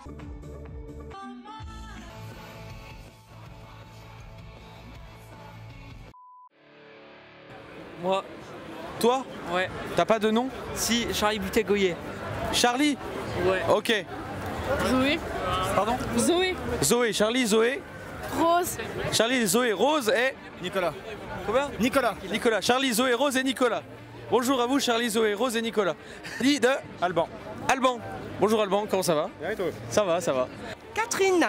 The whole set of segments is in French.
Moi. Toi? Ouais. T'as pas de nom? Si, Charlie Boutet-Goyer. Charlie? Ouais. Ok. Zoé. Pardon? Zoé. Zoé, Charlie, Zoé. Rose. Charlie, Zoé, Rose et... Nicolas. Combien? Nicolas. Nicolas. Charlie, Zoé, Rose et Nicolas. Bonjour à vous, Charlie, Zoé, Rose et Nicolas. Dit de... Alban. Alban. Bonjour Alban, comment ça va? Bien et toi? Ça va, ça va. Catherine.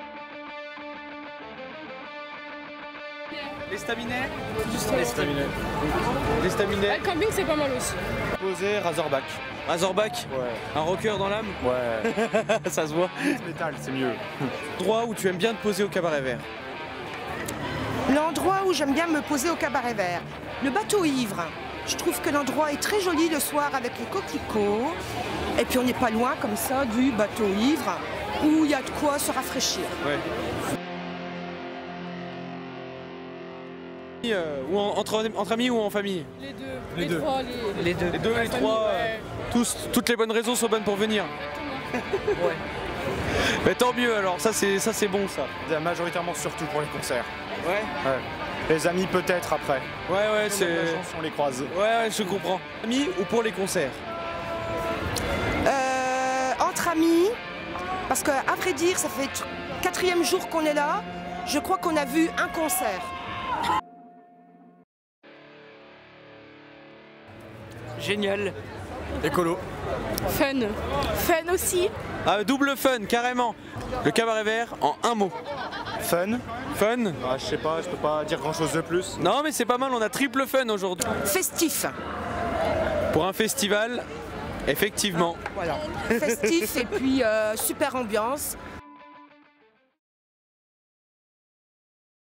Les staminets? Les staminets. Les staminets. Le camping, c'est pas mal aussi. Posé, Razorback. Razorback? Ouais. Un rocker dans l'âme? Ouais. Ça se voit. Métal, c'est mieux. Endroit où tu aimes bien te poser au cabaret vert? L'endroit où j'aime bien me poser au cabaret vert. Le bateau ivre. Je trouve que l'endroit est très joli le soir avec les coquelicots. Et puis on n'est pas loin comme ça du bateau ivre où il y a de quoi se rafraîchir. Ouais. Ou entre amis ou en famille? Les deux. Les deux. Trois, Les deux. Les deux, les famille, trois, ouais. toutes les bonnes raisons sont bonnes pour venir. Ouais. Mais tant mieux alors, ça c'est bon ça. Majoritairement surtout pour les concerts. Ouais. Ouais. Les amis peut-être après. Ouais, Si on a de la c'est... chance, on les croise. Ouais, je comprends. Amis ou pour les concerts? Entre amis, parce qu'à vrai dire, ça fait 4e jour qu'on est là. Je crois qu'on a vu un concert. Génial. Écolo. Fun. Fun aussi. Ah, double fun, carrément. Le cabaret vert en un mot. Fun. Fun? Ah, je sais pas, je peux pas dire grand chose de plus. Non mais c'est pas mal, on a triple fun aujourd'hui. Festif. Pour un festival, effectivement. Voilà. Festif et puis super ambiance.